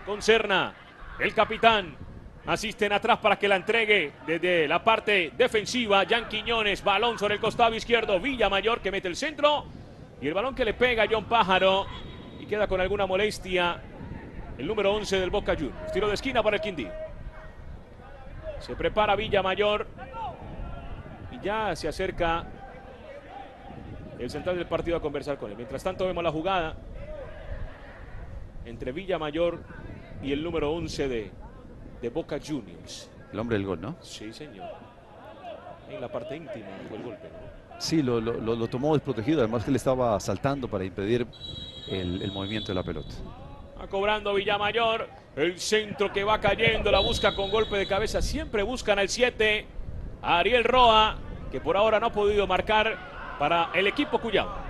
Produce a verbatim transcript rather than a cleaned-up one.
con Serna, el capitán. Asisten atrás para que la entregue desde la parte defensiva. Jan Quiñones, balón sobre el costado izquierdo. Villamayor que mete el centro. Y el balón que le pega a John Pájaro. Y queda con alguna molestia el número once del Boca Juniors. Tiro de esquina para el Quindío. Se prepara Villamayor. Y ya se acerca el central del partido a conversar con él. Mientras tanto vemos la jugada entre Villamayor y el número once de, de Boca Juniors. El hombre del gol, ¿no? Sí, señor. En la parte íntima fue el golpe, ¿no? Sí, lo, lo, lo tomó desprotegido. Además que le estaba saltando para impedir el, el movimiento de la pelota. Va cobrando Villamayor. El centro que va cayendo. La busca con golpe de cabeza. Siempre buscan al siete. Ariel Roa, que por ahora no ha podido marcar para el equipo cuyano.